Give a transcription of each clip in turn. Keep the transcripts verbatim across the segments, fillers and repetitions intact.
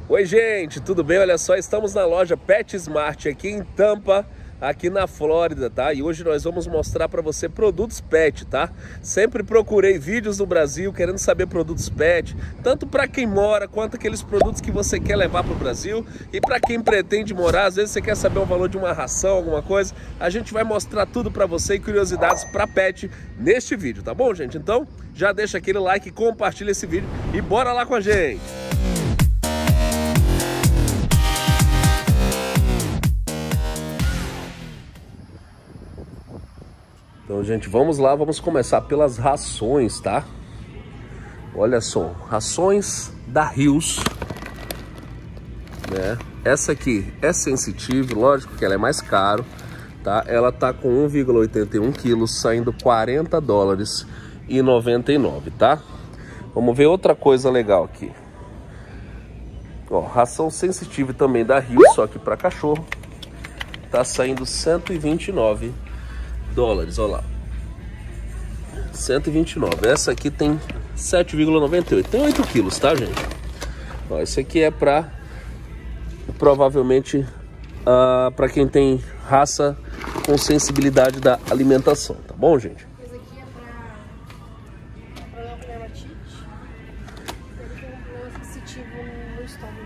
Oi gente, tudo bem? Olha só, estamos na loja PetSmart aqui em Tampa, aqui na Flórida, tá? E hoje nós vamos mostrar para você produtos pet, tá? Sempre procurei vídeos no Brasil querendo saber produtos pet, tanto para quem mora quanto aqueles produtos que você quer levar para o Brasil e para quem pretende morar. Às vezes você quer saber o valor de uma ração, alguma coisa. A gente vai mostrar tudo para você e curiosidades para pet neste vídeo, tá bom, gente? Então já deixa aquele like, compartilha esse vídeo e bora lá com a gente! Então, gente, vamos lá, vamos começar pelas rações, tá? Olha só, rações da Hills, né? Essa aqui é sensitive, lógico que ela é mais caro, tá? Ela tá com um vírgula oitenta e um quilos, saindo quarenta dólares e noventa e nove, tá? Vamos ver outra coisa legal aqui. Ó, ração sensitive também da Hills, só que para cachorro, tá saindo cento e vinte e nove dólares, olha lá, cento e vinte e nove. Essa aqui tem sete vírgula noventa e oito, tem oito quilos, tá, gente? Ó, esse aqui é para provavelmente uh, para quem tem raça com sensibilidade da alimentação, tá bom, gente? Esse aqui é para para não dermatite, ele tem um problema sensitivo no estômago.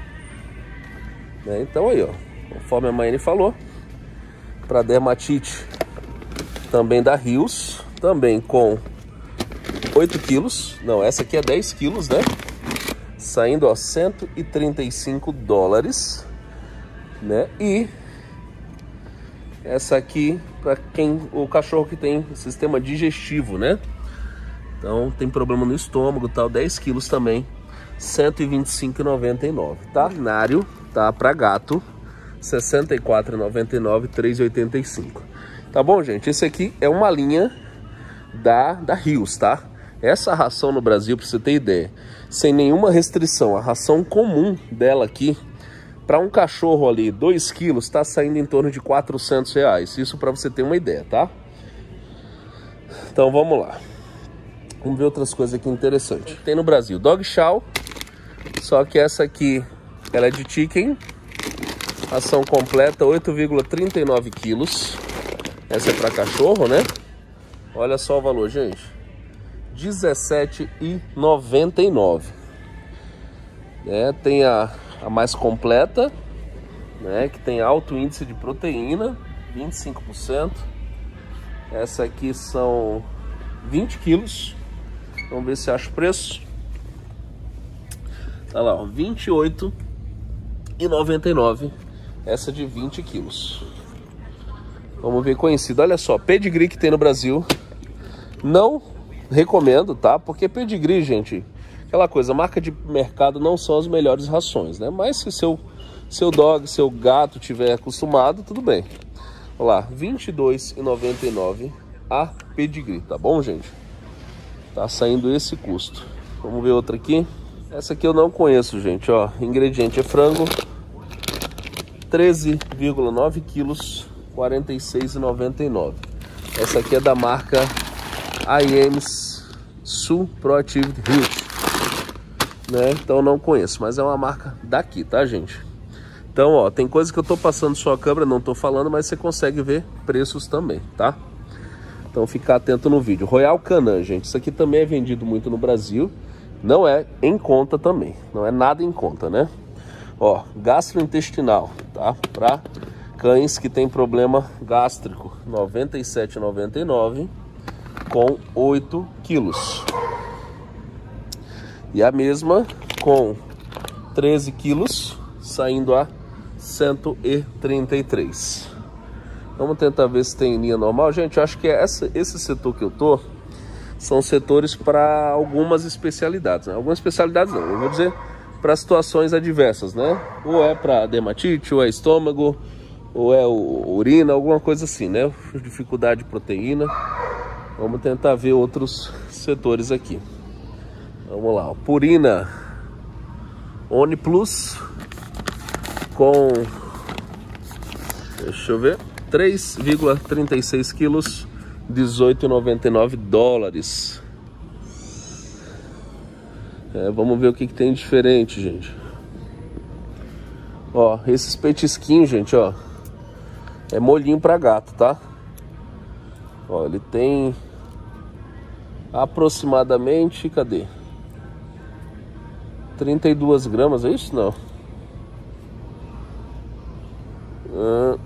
É, então aí, ó, conforme a Maiane falou, para dermatite também da Hills, também com oito quilos, não, essa aqui é dez quilos, né? Saindo, ó, cento e trinta e cinco dólares, né? E essa aqui para quem, o cachorro que tem sistema digestivo, né? Então tem problema no estômago, tal, dez quilos também, cento e vinte e cinco reais e noventa e nove centavos, tá? Binário, tá, para gato, sessenta e quatro reais e noventa e nove centavos, três reais e oitenta e cinco centavos. Tá bom, gente? Esse aqui é uma linha da, da Hills, tá? Essa ração no Brasil, para você ter ideia, sem nenhuma restrição, a ração comum dela aqui, para um cachorro ali, dois quilos, está saindo em torno de quatrocentos reais. Isso para você ter uma ideia, tá? Então vamos lá. Vamos ver outras coisas aqui interessantes. Tem no Brasil Dog Chow, só que essa aqui, ela é de chicken, ração completa, oito vírgula trinta e nove quilos. Essa é para cachorro, né? Olha só o valor, gente. dezessete reais e noventa e nove centavos. É, tem a, a mais completa, né? Que tem alto índice de proteína, vinte e cinco por cento. Essa aqui são vinte quilos. Vamos ver se acha o preço. Tá lá, ó, vinte e oito reais e noventa e nove centavos. Essa de vinte quilos. Vamos ver conhecido. Olha só, pedigree que tem no Brasil. Não recomendo, tá? Porque pedigree, gente, aquela coisa, marca de mercado não são as melhores rações, né? Mas se seu, seu dog, seu gato tiver acostumado, tudo bem. Olha lá, vinte e dois reais e noventa e nove centavos a pedigree, tá bom, gente? Tá saindo esse custo. Vamos ver outra aqui. Essa aqui eu não conheço, gente, ó. Ingrediente é frango, treze vírgula nove quilos, quarenta e seis reais e noventa e nove centavos. Essa aqui é da marca I A M S Sul Proactive Health, né? Então não conheço, mas é uma marca daqui, tá, gente? Então, ó, tem coisa que eu tô passando só a câmera, não tô falando, mas você consegue ver preços também, tá? Então fica atento no vídeo. Royal Canin, gente, isso aqui também é vendido muito no Brasil, não é em conta também, não é nada em conta, né? Ó, gastrointestinal, tá? Pra cães que tem problema gástrico, noventa e sete reais e noventa e nove centavos com oito quilos. E a mesma com treze quilos, saindo a cento e trinta e três reais. Vamos tentar ver se tem linha normal. Gente, eu acho que essa, esse setor que eu tô são setores para algumas especialidades, né? Algumas especialidades não, eu vou dizer para situações adversas, né? Ou é para dermatite, ou é estômago, ou é urina, alguma coisa assim, né? Dificuldade de proteína. Vamos tentar ver outros setores aqui. Vamos lá, ó. Purina Oni Plus com, deixa eu ver, três vírgula trinta e seis quilos, dezoito reais e noventa e nove dólares. É, vamos ver o que, que tem de diferente, gente. Ó, esses petisquinhos, gente, ó, é molhinho pra gato, tá? Ó, ele tem aproximadamente, cadê? trinta e duas gramas, é isso? Não. Ah.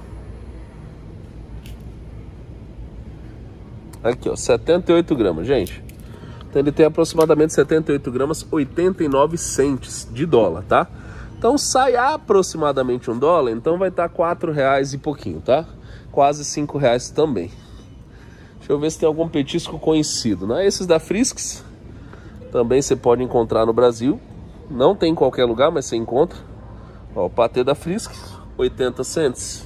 Aqui, ó, setenta e oito gramas, gente. Então ele tem aproximadamente setenta e oito gramas, oitenta e nove centes de dólar, tá? Então sai aproximadamente um dólar, então vai estar quatro reais e pouquinho, tá? Quase cinco reais também. Deixa eu ver se tem algum petisco conhecido, né? Esses da Frisks também você pode encontrar no Brasil. Não tem em qualquer lugar, mas você encontra. Ó, o patê da Frisks, oitenta centes.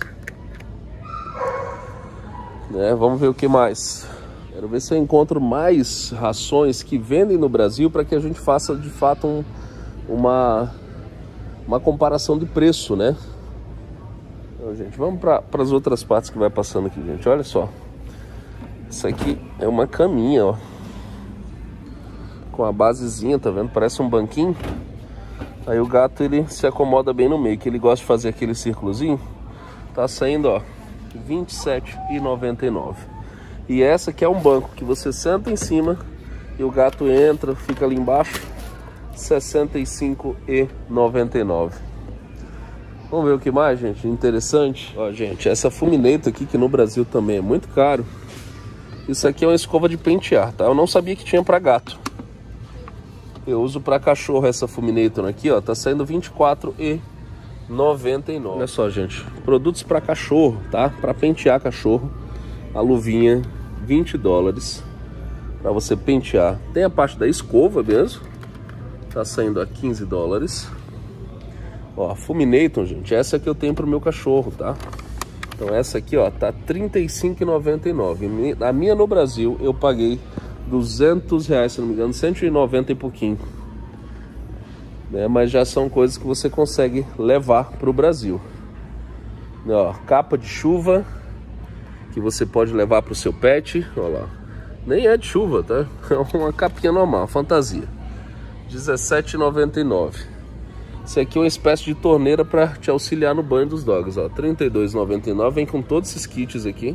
Né? Vamos ver o que mais. Quero ver se eu encontro mais rações que vendem no Brasil para que a gente faça de fato um, uma, uma comparação de preço, né? Então, gente, vamos para as outras partes que vai passando aqui, gente. Olha só. Isso aqui é uma caminha, ó. Com a basezinha, tá vendo? Parece um banquinho. Aí o gato, ele se acomoda bem no meio, que ele gosta de fazer aquele círculozinho. Tá saindo, ó, vinte e sete reais e noventa e nove centavos. E essa aqui é um banco que você senta em cima e o gato entra, fica ali embaixo, sessenta e cinco reais e noventa e nove centavos. Vamos ver o que mais, gente, interessante. Ó, gente, essa Fuminator aqui, que no Brasil também é muito caro. Isso aqui é uma escova de pentear, tá? Eu não sabia que tinha para gato. Eu uso para cachorro essa Fuminator aqui, ó, tá saindo vinte e quatro reais e noventa e nove centavos. Olha só, gente, produtos para cachorro, tá? Para pentear cachorro, a luvinha, vinte dólares para você pentear. Tem a parte da escova mesmo, tá saindo a quinze dólares. Ó, a Fuminator, gente, essa que eu tenho pro meu cachorro, tá? Então essa aqui, ó, tá trinta e cinco reais e noventa e nove centavos. A minha no Brasil eu paguei duzentos reais, se não me engano, cento e noventa e pouquinho. Né? Mas já são coisas que você consegue levar pro Brasil. Ó, capa de chuva que você pode levar pro seu pet. Olha lá. Nem é de chuva, tá? É uma capinha normal, fantasia. dezessete reais e noventa e nove centavos. Isso aqui é uma espécie de torneira para te auxiliar no banho dos dogs, ó, trinta e dois reais e noventa e nove centavos. Vem com todos esses kits aqui.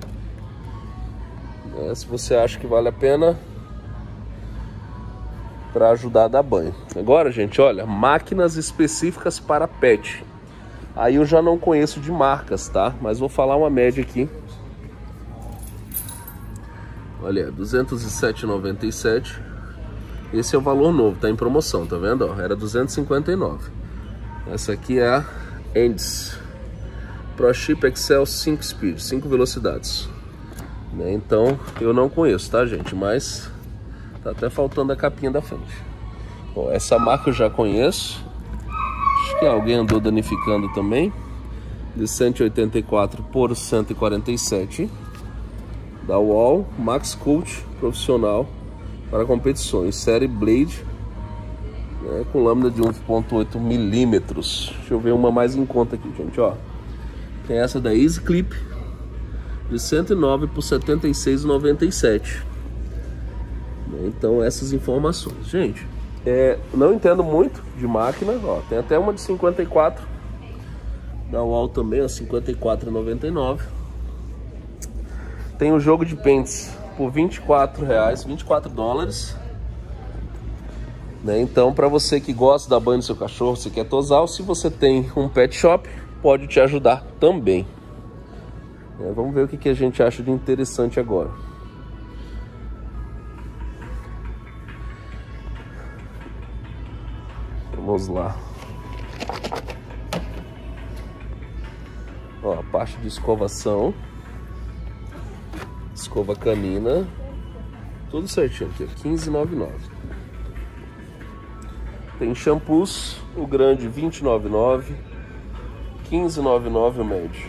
É, se você acha que vale a pena, para ajudar a dar banho. Agora, gente, olha, máquinas específicas para pet. Aí eu já não conheço de marcas, tá? Mas vou falar uma média aqui. Olha, duzentos e sete reais e noventa e sete centavos. Esse é o valor novo, tá em promoção, tá vendo? Ó, era duzentos e cinquenta e nove reais. Essa aqui é a Endes ProShip Excel cinco Speed, cinco velocidades. Né? Então, eu não conheço, tá, gente? Mas tá até faltando a capinha da frente. Ó, essa marca eu já conheço. Acho que alguém andou danificando também. De cento e oitenta e quatro por cento e quarenta e sete. Da Wall Max Cult profissional para competições. Série Blade. Né, com lâmina de um ponto oito milímetros. Deixa eu ver uma mais em conta aqui, gente. Ó, tem essa da Easy Clip. De cento e nove por setenta e seis reais e noventa e sete centavos. Então essas informações, gente, é, não entendo muito de máquina, ó, tem até uma de cinquenta e quatro da Wall também, ó, cinquenta e quatro reais e noventa e nove centavos. Tem o jogo de pentes por vinte e quatro reais, vinte e quatro dólares, né? Então para você que gosta da banho do seu cachorro, você quer tosar, ou se você tem um pet shop, pode te ajudar também. É, vamos ver o que, que a gente acha de interessante agora. Vamos lá. Ó, a parte de escovação. Escova canina. Tudo certinho aqui, quinze reais e noventa e nove centavos. Tem shampoos, o grande vinte e nove reais e noventa e nove centavos. quinze reais e noventa e nove centavos o médio.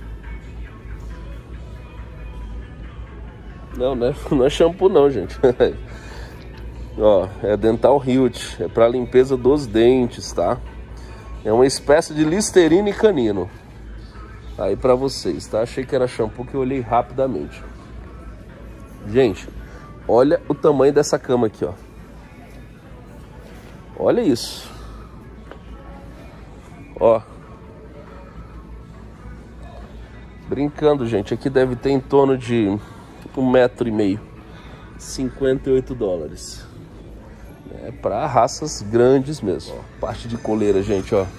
Não, né? Não é shampoo não, gente. Ó, é Dental Hilt, é para limpeza dos dentes, tá? É uma espécie de Listerine canino. Aí para vocês, tá? Achei que era shampoo, que eu olhei rapidamente. Gente, olha o tamanho dessa cama aqui, ó. Olha isso. Ó, Brincando, gente, aqui deve ter em torno de um metro e meio. cinquenta e oito dólares. É para raças grandes mesmo. Ó, parte de coleira, gente, ó.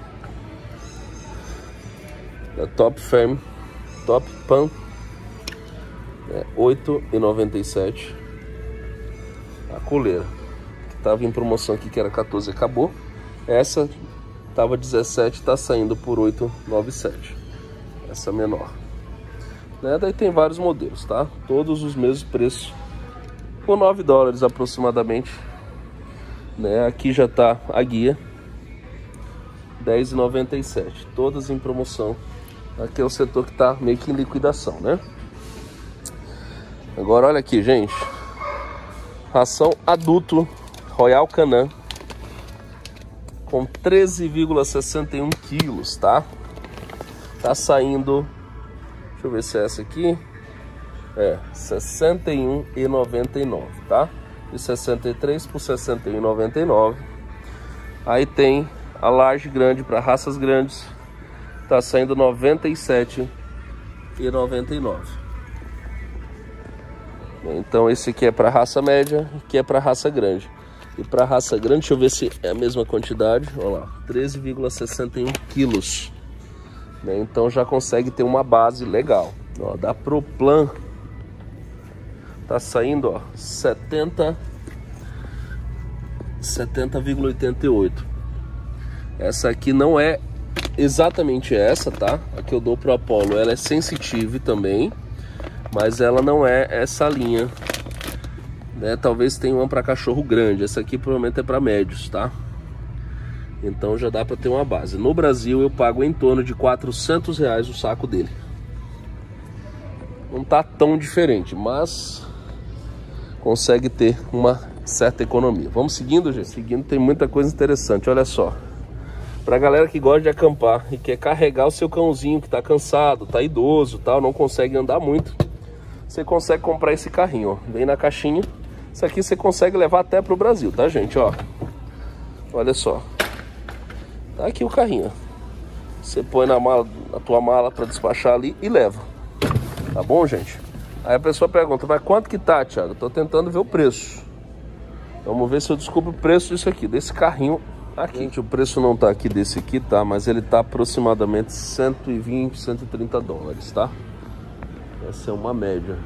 Da Top Farm, Top Pan, é, oito e noventa e sete. A coleira que tava em promoção aqui, que era quatorze, acabou. Essa tava dezessete, tá saindo por oito e noventa e sete. Essa menor. Né? Daí tem vários modelos, tá? Todos os mesmos preços, por nove dólares aproximadamente. Né? Aqui já tá a guia, dez e noventa e sete. Todas em promoção. Aqui é o setor que tá meio que em liquidação, né? Agora olha aqui, gente. Ração adulto Royal Canin com treze vírgula sessenta e um quilos, tá? Tá saindo, deixa eu ver se é essa aqui. É, sessenta e um e noventa e nove, tá? De sessenta e três por sessenta e um e noventa e nove. Aí tem a large grande para raças grandes, tá saindo noventa e sete e noventa e nove. Então esse aqui é para raça média, aqui é para raça grande. E para raça grande, deixa eu ver se é a mesma quantidade. Olha lá, treze vírgula sessenta e um quilos. Então já consegue ter uma base legal. Ó, da Proplan tá saindo, ó, setenta vírgula oitenta e oito. Essa aqui não é exatamente essa, tá? A que eu dou pro Apollo, ela é sensitive também, mas ela não é essa linha, né? Talvez tenha uma para cachorro grande. Essa aqui provavelmente é para médios, tá? Então já dá para ter uma base. No Brasil eu pago em torno de quatrocentos reais o saco dele. Não tá tão diferente, mas consegue ter uma certa economia. Vamos seguindo, gente. Seguindo, tem muita coisa interessante. Olha só. Pra galera que gosta de acampar e quer carregar o seu cãozinho que tá cansado, tá idoso, tal, não consegue andar muito, você consegue comprar esse carrinho, ó. Vem na caixinha. Isso aqui você consegue levar até pro Brasil, tá, gente? Ó. Olha só. Tá aqui o carrinho. Você põe na mala, na tua mala para despachar ali e leva. Tá bom, gente? Aí a pessoa pergunta, mas quanto que tá, Thiago? Eu tô tentando ver o preço. Vamos ver se eu descubro o preço disso aqui, desse carrinho aqui. Gente, o preço não tá aqui desse aqui, tá? Mas ele tá aproximadamente cento e vinte, cento e trinta dólares, tá? Essa é uma média.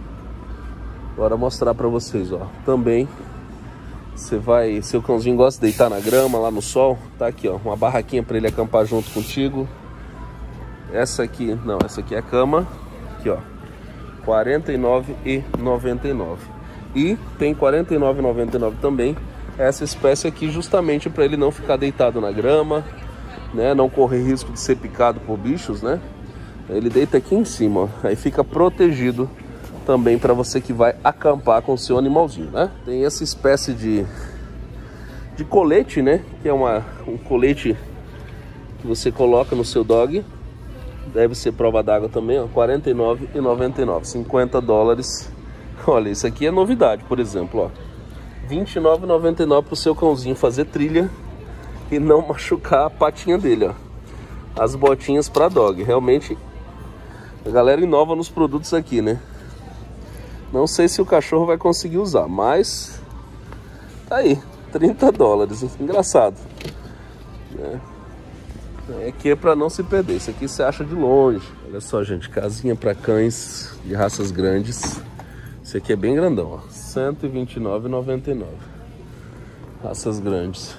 Agora mostrar pra vocês, ó. Também, você vai... Seu cãozinho gosta de deitar na grama, lá no sol. Tá aqui, ó. Uma barraquinha pra ele acampar junto contigo. Essa aqui... Não, essa aqui é a cama. Aqui, ó. quarenta e nove reais e noventa e nove centavos. E tem quarenta e nove reais e noventa e nove centavos também essa espécie aqui, justamente para ele não ficar deitado na grama, né? Não correr risco de ser picado por bichos, né? Ele deita aqui em cima, ó. Aí fica protegido também para você que vai acampar com o seu animalzinho, né? Tem essa espécie de, de colete, né? Que é uma, um colete que você coloca no seu dog. Deve ser prova d'água também, ó. quarenta e nove reais e noventa e nove centavos, cinquenta dólares. Olha, isso aqui é novidade, por exemplo, ó. vinte e nove reais e noventa e nove centavos para o seu cãozinho fazer trilha e não machucar a patinha dele, ó. As botinhas para dog. Realmente a galera inova nos produtos aqui, né? Não sei se o cachorro vai conseguir usar, mas tá aí, trinta dólares. Engraçado, né? Aqui é para não se perder. Isso aqui você acha de longe. Olha só, gente, casinha para cães de raças grandes. Esse aqui é bem grandão, ó. cento e vinte e nove reais e noventa e nove centavos. Raças grandes.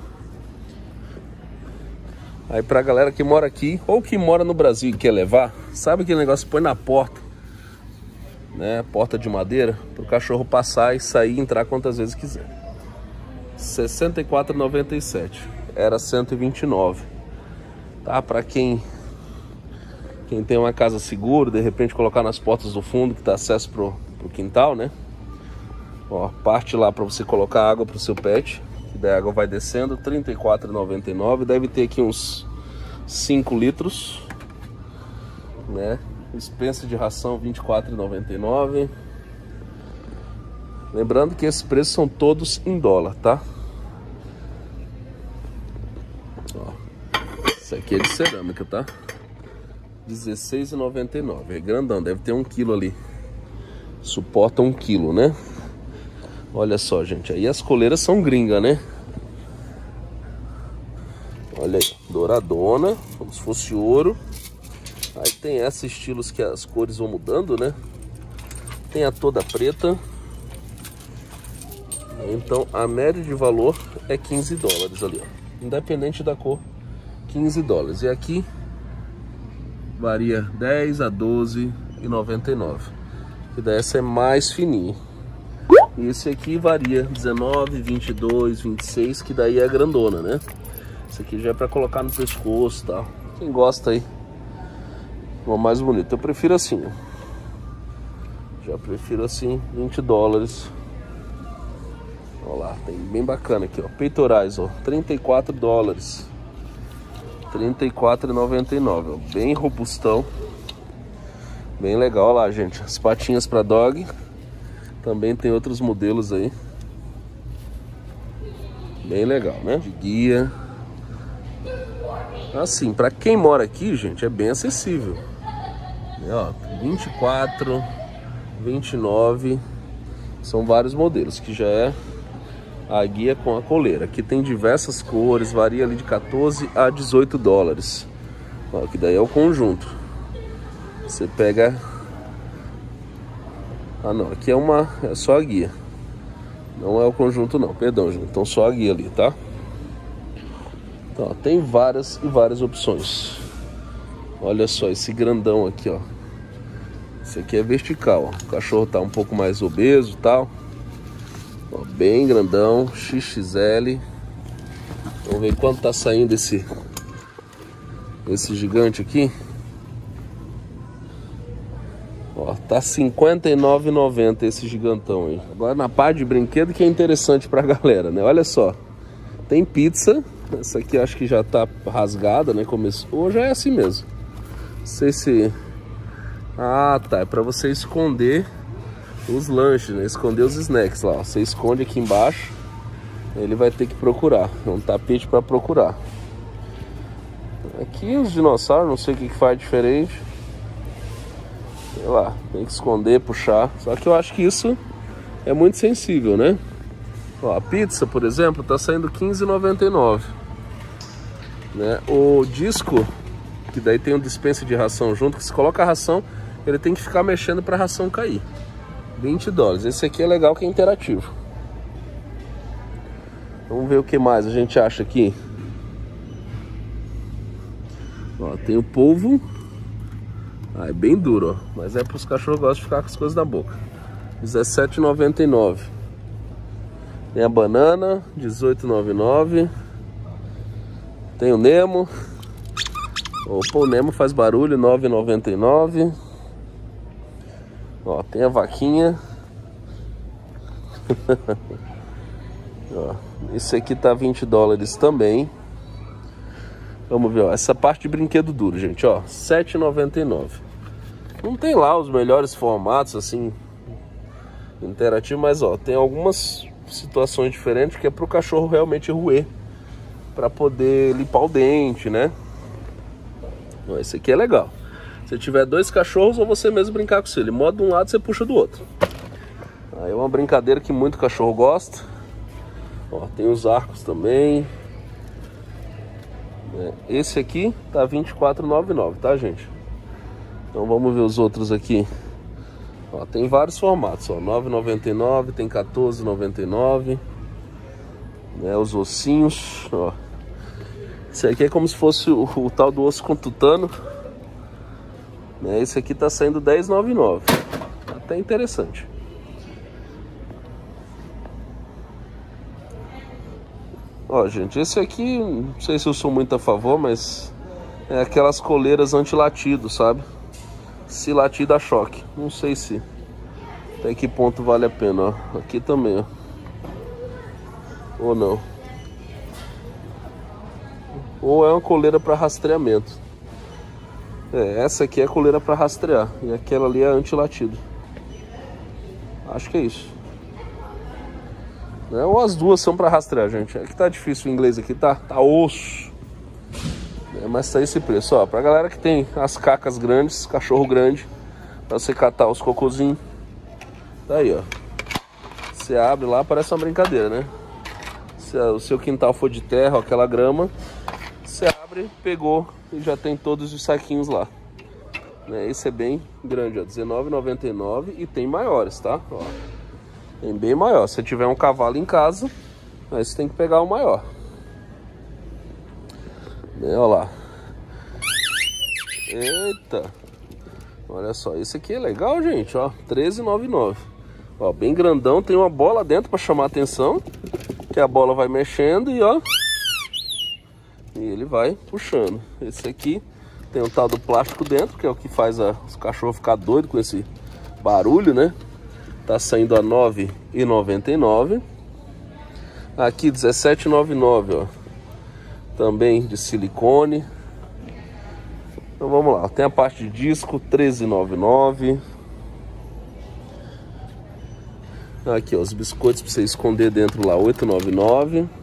Aí pra galera que mora aqui ou que mora no Brasil e quer levar, sabe aquele negócio que põe na porta, né? Porta de madeira, pro cachorro passar e sair e entrar quantas vezes quiser. sessenta e quatro reais e noventa e sete centavos. Era cento e vinte e nove reais. Tá? Pra quem quem tem uma casa segura, de repente colocar nas portas do fundo que dá acesso pro, pro quintal, né? Ó, parte lá para você colocar água pro seu pet, que daí a água vai descendo, trinta e quatro reais e noventa e nove centavos. Deve ter aqui uns cinco litros, né? Dispensa de ração vinte e quatro reais e noventa e nove centavos. Lembrando que esses preços são todos em dólar, tá? Ó, isso aqui é de cerâmica, tá? dezesseis reais e noventa e nove centavos. É grandão, deve ter um quilo ali. Suporta um quilo, né? Olha só, gente. Aí as coleiras são gringas, né? Olha aí, douradona, como se fosse ouro. Aí tem esses estilos que as cores vão mudando, né? Tem a toda preta. Então a média de valor é quinze dólares ali, ó. Independente da cor, quinze dólares. E aqui varia dez a doze e noventa e nove. E dessa é mais fininha. E esse aqui varia dezenove, vinte e dois, vinte e seis, que daí é grandona, né? Esse aqui já é para colocar no pescoço e tal. Quem gosta aí, uma mais bonita. Eu prefiro assim, ó. Já prefiro assim, vinte dólares. Olha lá, tem bem bacana aqui, ó. Peitorais, ó, trinta e quatro dólares. trinta e quatro reais e noventa e nove centavos, ó. Bem robustão. Bem legal, olha lá, gente. As patinhas para dog. Também tem outros modelos aí. Bem legal, né? De guia. Assim, para quem mora aqui, gente, é bem acessível. E, ó, vinte e quatro, vinte e nove. São vários modelos, que já é a guia com a coleira. Aqui tem diversas cores, varia ali de quatorze a dezoito dólares. Ó, que daí é o conjunto. Você pega... Ah não, aqui é uma, é só a guia. Não é o conjunto não, perdão, gente. Então só a guia ali, tá? Então, ó, tem várias e várias opções. Olha só esse grandão aqui, ó. Esse aqui é vertical, ó. O cachorro tá um pouco mais obeso e tal. Ó, bem grandão, X X L. Vamos ver quanto tá saindo esse, esse gigante aqui. Ó, tá cinquenta e nove reais e noventa centavos esse gigantão aí. Agora na parte de brinquedo que é interessante pra galera, né? Olha só. Tem pizza. Essa aqui acho que já tá rasgada, né? Começou. Ou já é assim mesmo. Não sei se... Ah, tá. É pra você esconder os lanches, né? Esconder os snacks lá. Ó. Você esconde aqui embaixo. Ele vai ter que procurar. É um tapete pra procurar. Aqui os dinossauros, não sei o que que faz diferente. Sei lá, tem que esconder, puxar. Só que eu acho que isso é muito sensível, né? Ó, a pizza, por exemplo, tá saindo quinze reais e noventa e nove centavos, né? O disco, que daí tem um dispensa de ração junto, que se coloca a ração, ele tem que ficar mexendo para a ração cair. vinte dólares. Esse aqui é legal, que é interativo. Vamos ver o que mais a gente acha aqui. Ó, tem o polvo. Ah, é bem duro, ó. Mas é para os cachorros que gostam de ficar com as coisas na boca. dezessete reais e noventa e nove centavos. Tem a banana, dezoito reais e noventa e nove centavos. Tem o Nemo. Opa, o Nemo faz barulho, nove reais e noventa e nove centavos. Ó, tem a vaquinha. Ó, esse aqui tá vinte dólares também. Vamos ver, ó, essa parte de brinquedo duro, gente, ó, sete reais e noventa e nove centavos. Não tem lá os melhores formatos, assim, interativo, mas, ó, tem algumas situações diferentes que é pro cachorro realmente roer, para poder limpar o dente, né? Ó, esse aqui é legal. Se tiver dois cachorros, ou você mesmo brincar com ele. Modo de um lado, você puxa do outro. Aí é uma brincadeira que muito cachorro gosta. Ó, tem os arcos também. Esse aqui tá vinte e quatro reais e noventa e nove centavos, tá, gente? Então vamos ver os outros aqui. Ó, tem vários formatos, ó, nove reais e noventa e nove centavos, tem quatorze reais e noventa e nove centavos, né, os ossinhos, ó. Esse aqui é como se fosse o, o tal do osso com tutano, né? Esse aqui tá saindo dez reais e noventa e nove centavos. Até interessante. Ó, gente, esse aqui, não sei se eu sou muito a favor, mas é aquelas coleiras anti-latido, sabe? Se latir dá choque. Não sei se até que ponto vale a pena, ó. Aqui também, ó. Ou não. Ou é uma coleira para rastreamento. É, essa aqui é a coleira para rastrear. E aquela ali é anti-latido. Acho que é isso. Ou as duas são para rastrear, gente. É que tá difícil o inglês aqui, tá? Tá osso. É, mas tá esse preço, ó. Pra galera que tem as cacas grandes, cachorro grande, pra você catar os cocôzinhos. Tá aí, ó. Você abre lá, parece uma brincadeira, né? Se o seu quintal for de terra, ó, aquela grama, você abre, pegou e já tem todos os saquinhos lá. Né? Esse é bem grande, ó, dezenove reais e noventa e nove centavos, e tem maiores, tá? Ó, tem bem maior. Se tiver um cavalo em casa, aí você tem que pegar o maior. Né? Olha lá. Eita! Olha só, esse aqui é legal, gente, ó, treze reais e noventa e nove centavos. Ó, bem grandão, tem uma bola dentro para chamar a atenção, que a bola vai mexendo e ó, e ele vai puxando. Esse aqui tem um tal do plástico dentro, que é o que faz a, os cachorros ficar doidos com esse barulho, né? Tá saindo a nove reais e noventa e nove centavos. Aqui dezessete reais e noventa e nove centavos, ó, também de silicone. Então vamos lá, tem a parte de disco, treze reais e noventa e nove centavos. Aqui, ó, os biscoitos para você esconder dentro lá, oito reais e noventa e nove centavos.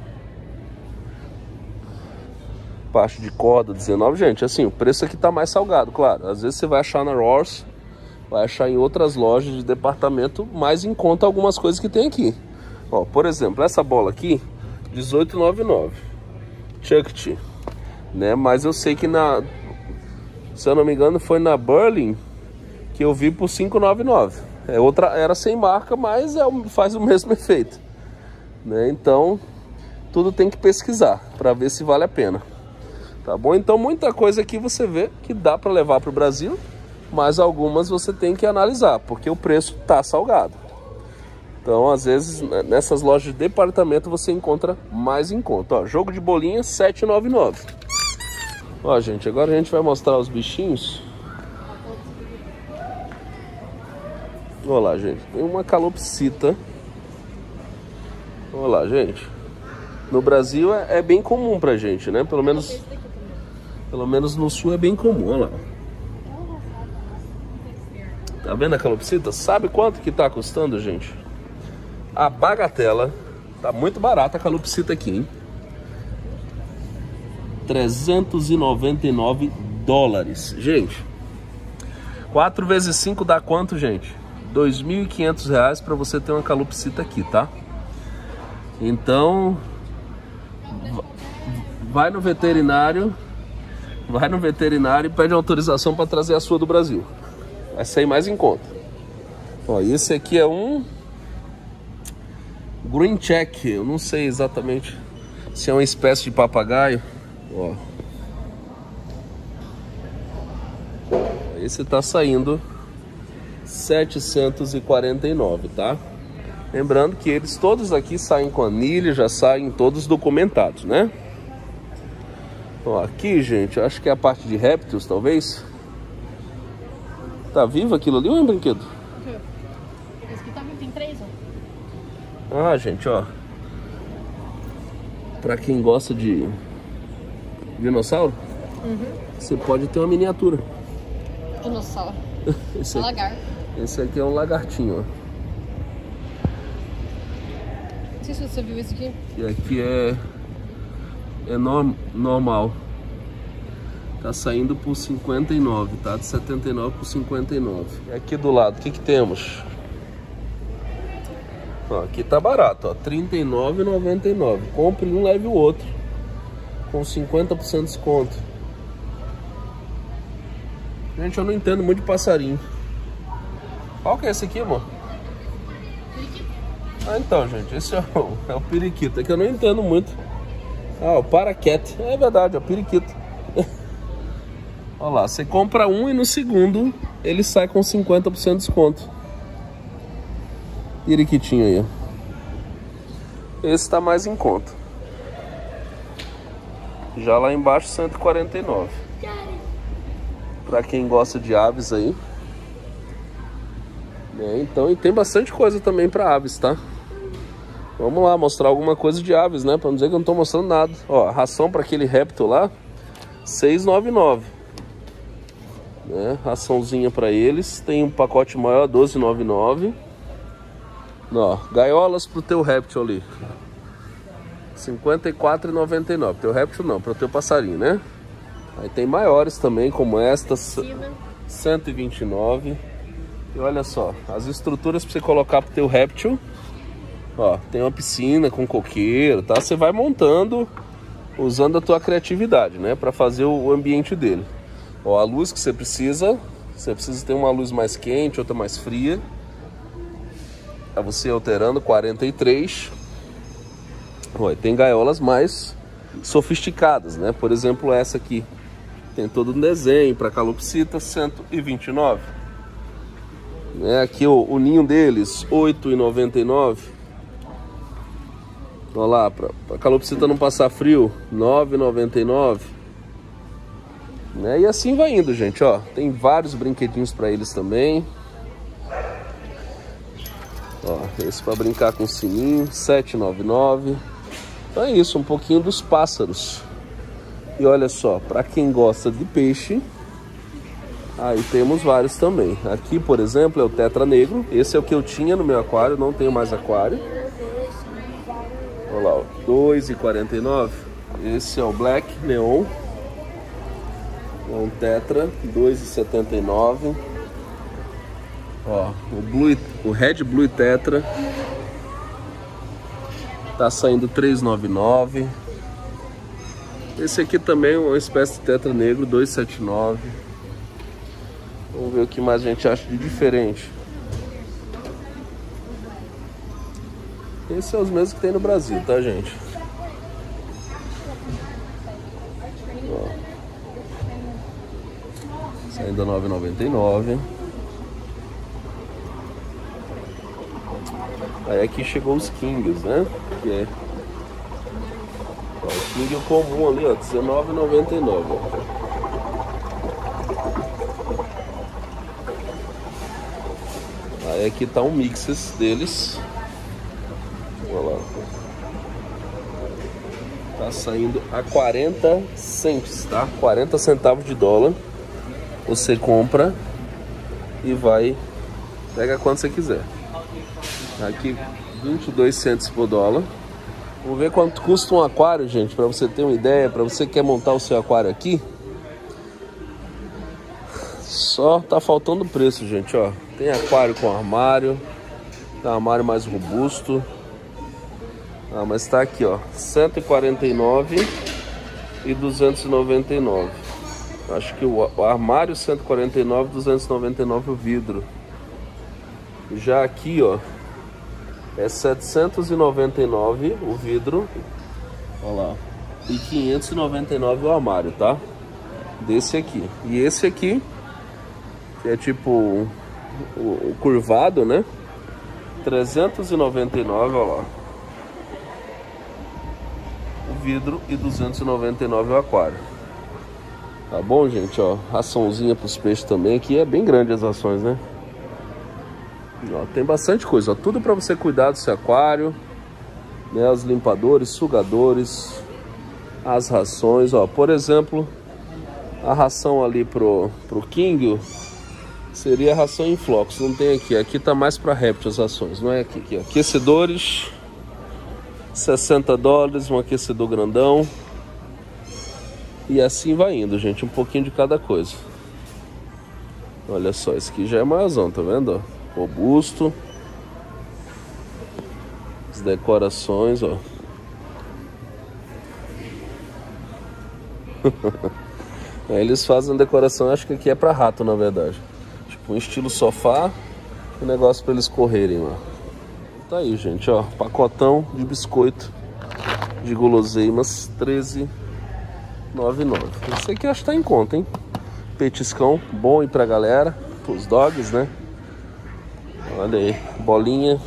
Parte de corda, dezenove reais. Gente, assim, o preço aqui tá mais salgado, claro. Às vezes você vai achar na Ross, vai achar em outras lojas de departamento mais em conta algumas coisas que tem aqui. Ó, por exemplo, essa bola aqui, dezoito reais e noventa e nove centavos. Chuck, né? Mas eu sei que na, se eu não me engano, foi na Burlington que eu vi por cinco reais e noventa e nove centavos. É outra, era sem marca, mas é, faz o mesmo efeito, né? Então, tudo tem que pesquisar para ver se vale a pena. Tá bom? Então, muita coisa aqui você vê que dá para levar para o Brasil, mas algumas você tem que analisar, porque o preço tá salgado. Então, às vezes, nessas lojas de departamento você encontra mais em conta. Ó, jogo de bolinha, sete reais e noventa e nove centavos. Ó, gente, agora a gente vai mostrar os bichinhos. Olha lá, gente, tem uma calopsita. Olha lá, gente. No Brasil é, é bem comum pra gente, né? Pelo menos, pelo menos no sul é bem comum, olha lá. Tá vendo a calopsita? Sabe quanto que tá custando, gente? A bagatela. Tá muito barata a calopsita aqui, hein? trezentos e noventa e nove dólares. Gente, quatro vezes cinco dá quanto, gente? dois mil e quinhentos reais para você ter uma calopsita aqui, tá? Então, vai no veterinário, vai no veterinário e pede autorização para trazer a sua do Brasil. Vai sair mais em conta. Ó, esse aqui é um Green Check, eu não sei exatamente se é uma espécie de papagaio. Ó, esse tá saindo setecentos e quarenta e nove, tá? Lembrando que eles todos aqui saem com anilha, já saem todos documentados, né? Ó, aqui, gente, eu acho que é a parte de répteis, talvez. Tá vivo aquilo ali ou é um brinquedo? Esse aqui tá vivo, tem três, ó. Ah, gente, ó. Pra quem gosta de dinossauro, uhum, você pode ter uma miniatura. Dinossauro. Esse aqui, lagarto. Esse aqui é um lagartinho, ó. Não sei se você viu isso aqui. E aqui é, é norm, normal. Tá saindo por cinquenta e nove, tá? De setenta e nove por cinquenta e nove. E aqui do lado, o que que temos? Ó, aqui tá barato, ó. trinta e nove reais e noventa e nove centavos. Compre um, leve o outro. Com cinquenta por cento de desconto. Gente, eu não entendo muito de passarinho. Qual que é esse aqui, amor? Periquito. Ah, então, gente, esse é o, é o periquito. É que eu não entendo muito. Ah, o paraquete. É verdade, é o periquito. Olha lá, você compra um e no segundo ele sai com cinquenta por cento de desconto. Periquitinho aí, ó. Esse tá mais em conta. Já lá embaixo, cento e quarenta e nove. Pra quem gosta de aves aí. É, então, e tem bastante coisa também pra aves, tá? Vamos lá, mostrar alguma coisa de aves, né? Pra não dizer que eu não tô mostrando nada. Ó, a ração pra aquele réptil lá, seis reais e noventa e nove centavos. Né? Raçãozinha pra eles. Tem um pacote maior, doze reais e noventa e nove centavos. Ó, gaiolas pro teu réptil ali. cinquenta e quatro reais e noventa e nove centavos. Teu réptil não, pro teu passarinho, né? Aí tem maiores também, como esta, cento e vinte e nove. E olha só, as estruturas para você colocar pro teu réptil. Ó, tem uma piscina com coqueiro, tá? Você vai montando usando a tua criatividade, né? Para fazer o ambiente dele. Ó, a luz que você precisa, você precisa ter uma luz mais quente, outra mais fria. Aí você alterando, quarenta e três. Ó, tem gaiolas mais sofisticadas, né? Por exemplo, essa aqui. Tem todo um desenho para calopsita, cento e vinte e nove. É, aqui o, o ninho deles, oito reais e noventa e nove centavos. Olha lá, para a calopsita não passar frio, nove reais e noventa e nove centavos. Né? E assim vai indo, gente, ó. Tem vários brinquedinhos para eles também. Ó, esse para brincar com o sininho, sete reais e noventa e nove centavos. Então é isso, um pouquinho dos pássaros. E olha só, para quem gosta de peixe, aí temos vários também. Aqui, por exemplo, é o tetra negro. Esse é o que eu tinha no meu aquário, não tenho mais aquário. Olha lá, dois reais e quarenta e nove centavos. Esse é o Black Neon. É um tetra, dois reais e setenta e nove centavos. Ó, o, Blue, o Red Blue Tetra tá saindo três reais e noventa e nove centavos. Esse aqui também é uma espécie de tetra negro, dois reais e setenta e nove centavos. Vamos ver o que mais a gente acha de diferente. Esses são os mesmos que tem no Brasil, tá, gente? Ó. Saindo nove reais e noventa e nove centavos. Aí aqui chegou os Kings, né? Que é... Ó, o King comum ali, ó, dezenove reais e noventa e nove centavos. Aí aqui tá um mixes deles. Olha lá. Tá saindo a quarenta cents, tá? quarenta centavos de dólar. Você compra e vai, pega quanto você quiser. Aqui vinte e dois centavos por dólar. Vamos ver quanto custa um aquário, gente, para você ter uma ideia, para você que quer montar o seu aquário aqui. Só tá faltando preço, gente, ó. Tem aquário com armário, tem armário mais robusto. Ah, mas tá aqui, ó, cento e quarenta e nove reais e duzentos e noventa e nove centavos. Acho que o, o armário cento e quarenta e nove reais, duzentos e noventa e nove centavos o vidro. Já aqui, ó, é setecentos e noventa e nove reais o vidro. Olha lá. E quinhentos e noventa e nove reais o armário, tá? Desse aqui. E esse aqui, que é tipo o, o curvado, né? trezentos e noventa e nove reais, olha lá. O vidro e duzentos e noventa e nove reais o aquário. Tá bom, gente? Ó, raçãozinha para os peixes também. Aqui é bem grande as rações, né? Ó, tem bastante coisa, ó, tudo para você cuidar do seu aquário, né? Os limpadores, sugadores, as rações, ó. Por exemplo, a ração ali pro, pro King seria a ração em flocos, não tem aqui. Aqui tá mais para réptil as rações, não é aqui, aqui. Aquecedores, sessenta dólares, um aquecedor grandão. E assim vai indo, gente, um pouquinho de cada coisa. Olha só, esse aqui já é maiorzão, tá vendo, ó? Robusto. As decorações, ó. Eles fazem decoração, acho que aqui é pra rato, na verdade. Tipo um estilo sofá, um negócio pra eles correrem, ó. Tá aí, gente, ó, pacotão de biscoito de guloseimas, treze reais e noventa e nove centavos. Esse aqui eu acho que tá em conta, hein? Petiscão, bom ir pra galera, pros dogs, né? Olha aí, bolinha.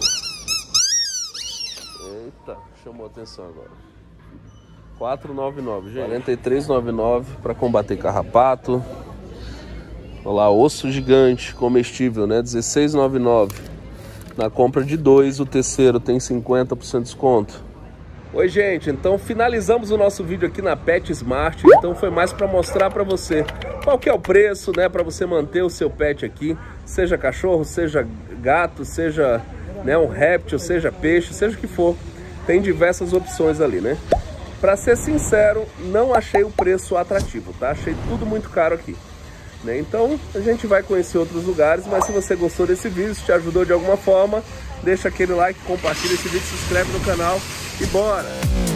Eita, chamou a atenção agora. quatro reais e noventa e nove centavos, gente. quarenta e três reais e noventa e nove centavos para combater carrapato. Olha lá, osso gigante, comestível, né? dezesseis reais e noventa e nove centavos. Na compra de dois, o terceiro tem cinquenta por cento de desconto. Oi, gente, então finalizamos o nosso vídeo aqui na PetSmart. Então foi mais para mostrar para você qual que é o preço, né, para você manter o seu pet aqui, seja cachorro, seja gato, seja, né, um réptil, seja peixe, seja o que for. Tem diversas opções ali, né? Pra ser sincero, não achei o preço atrativo, tá? Achei tudo muito caro aqui, né? Então a gente vai conhecer outros lugares, mas se você gostou desse vídeo, se te ajudou de alguma forma, deixa aquele like, compartilha esse vídeo, se inscreve no canal e bora!